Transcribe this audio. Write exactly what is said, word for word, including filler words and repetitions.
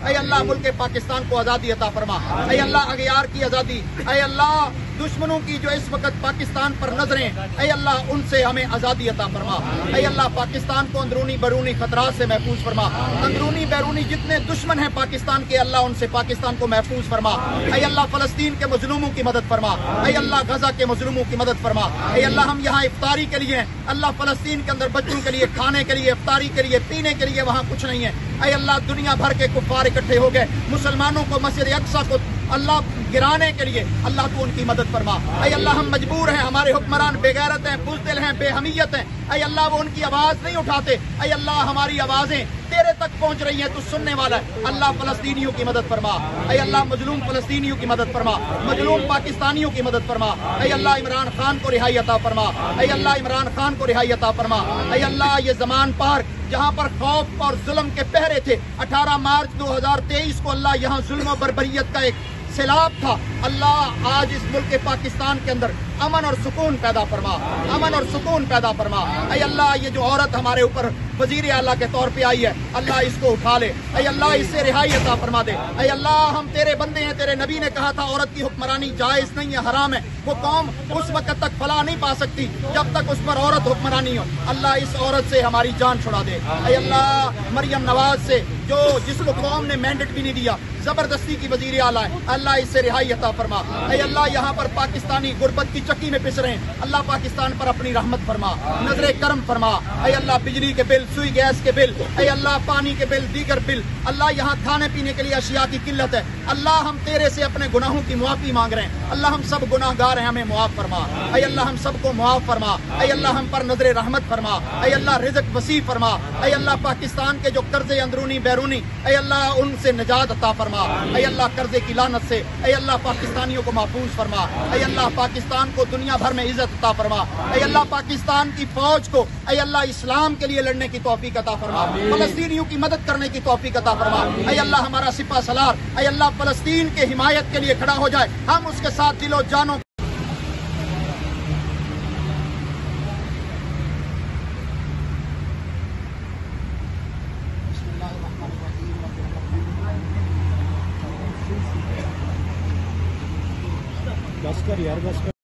اے اللہ ملک پاکستان کو آزادی عطا فرما، اے اللہ اغیار کی آزادی، اے اللہ دشمنوں کی جو اس وقت پاکستان پر نظریں، اے اللہ ان سے ہمیں آزادی عطا فرما، اے اللہ پاکستان کو اندرونی بیرونی خطرات سے محفوظ فرما، اندرونی بیرونی جتنے دشمن ہیں پاکستان کے اللہ ان سے پاکستان کو محفوظ فرما، اے اللہ فلسطین کے مظلوموں کی مدد فرما، اے اللہ غزہ کے مظلوموں کی مدد فرما، اے اللہ ہم یہاں افطاری کے لیے اللہ فلسطین کے اندر بچوں کے لیے کھانے کے لیے افطاری کے لیے پینے کے لیے وہاں کچھ نہیں ہے، اے اللہ دنیا بھر کے کفار اکٹھے ہو گئے، مسلمانوں کو مسجد اقصی کو اللہ گرانے کے لیے اللہ تو ان کی مدد فرما، اے اللہ ہم مجبور ہیں، ہمارے حکمران بے غیرت ہیں، بزدل ہیں، بے حمیت ہیں، اے اللہ وہ ان کی آواز نہیں اٹھاتے، اے اللہ ہماری آوازیں تیرے تک پہنچ رہی ہیں، تو سننے والا ہے، اللہ فلسطینیوں کی مدد فرما، اے اللہ مظلوم فلسطینیوں کی مدد فرما، مظلوم پاکستانیوں کی مدد فرما، اے اللہ عمران خان کو رہائی عطا فرما، اے اللہ عمران خان کو رہائی عطا فرما، اے اللہ یہ زمان پارک جہاں پر خوف اور ظلم کے پہرے تھے، اٹھارہ مارچ دو ہزار تیئیس کو اللہ یہاں ظلم و بربریت کا ایک سیلاب تھا، اللہ آج اس ملک پاکستان کے اندر امن اور سکون پیدا فرما، امن اور سکون پیدا فرما، اے اللہ یہ جو عورت ہمارے اوپر وزیر اعلیٰ کے طور پہ آئی ہے اللہ اس کو اٹھا لے، اے اللہ اس سے رہائی عطا فرما دے، اے اللہ ہم تیرے بندے ہیں، تیرے نبی نے کہا تھا عورت کی حکمرانی جائز نہیں ہے، حرام ہے، وہ قوم اس وقت تک فلاح نہیں پا سکتی جب تک اس پر عورت حکمرانی ہو، اللہ اس عورت سے ہماری جان چھڑا دے، اے اللہ مریم نواز سے جو جس کو قوم نے مینڈیٹ بھی نہیں دیا زبردستی کی وزیر اعلیٰ ہے، اللہ اس سے رہائی عطا فرما، اے اللہ یہاں پر پاکستانی غربت کی چکی میں پس رہے ہیں، اللہ پاکستان پر اپنی رحمت فرما، نظر کرم فرما، اے اللہ بجلی کے بل، سوئی گیس کے بل، اے اللہ پانی کے بل، دیگر بل، اللہ یہاں کھانے پینے کے لیے اشیاء کی قلت ہے، اللہ ہم تیرے سے اپنے گناہوں کی معافی مانگ رہے ہیں، اللہ ہم سب گناہ گار ہیں، ہمیں معاف فرما، اے اللہ ہم سب کو معاف فرما، اے اللہ ہم پر نظر رحمت فرما، اے اللہ رزق وسیع فرما، اے اللہ پاکستان کے جو قرضے اندرونی بیرونی اے اللہ ان سے نجات عطا فرما، اے اللہ قرضے کی لعنت سے اے اللہ پاکستانیوں کو محفوظ فرما، اے اللہ پاکستان کو دنیا بھر میں عزت عطا فرما، اے اللہ پاکستان کی فوج کو اے اللہ اسلام کے لیے لڑنے کی توفیق عطا فرما، فلسطینیوں کی مدد کرنے کی توفیق عطا فرما، اے اللہ ہمارا سپہ سالار اے اللہ فلسطین کے حمایت کے لیے کھڑا ہو جائے، ہم اس کے ساتھ دل و جانوں بس کر یار بس کر